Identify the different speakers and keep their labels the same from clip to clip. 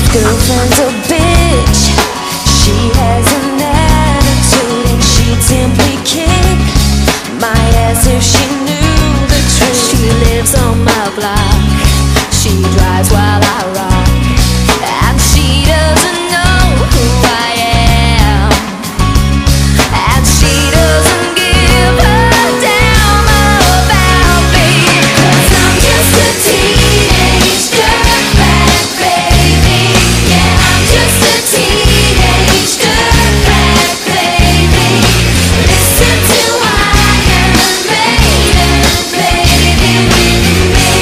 Speaker 1: girlfriend's a bitch. She has an attitude and she'd simply kick my ass if she knew the truth. She lives on my block. She drives while I rock, and she doesn't know who I am, and she doesn't give a damn about me, 'cause I'm just a teenage dirtbag baby. Yeah, I'm just a teenage dirtbag baby. Listen to Iron Maiden, baby, with me.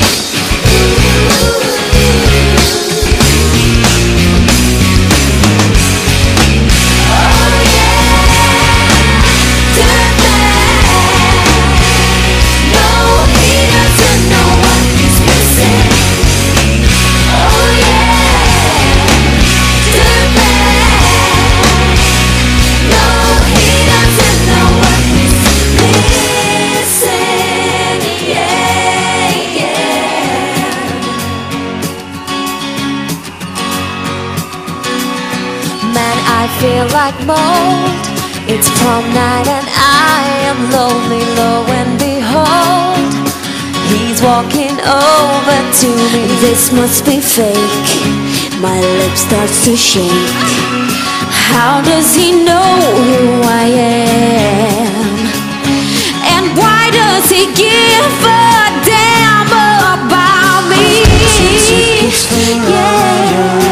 Speaker 1: I feel like mold. It's prom night and I am lonely, lo and behold, he's walking over to me. This must be fake. My lip starts to shake. How does he know who I am? And why does he give a damn about me? Yeah.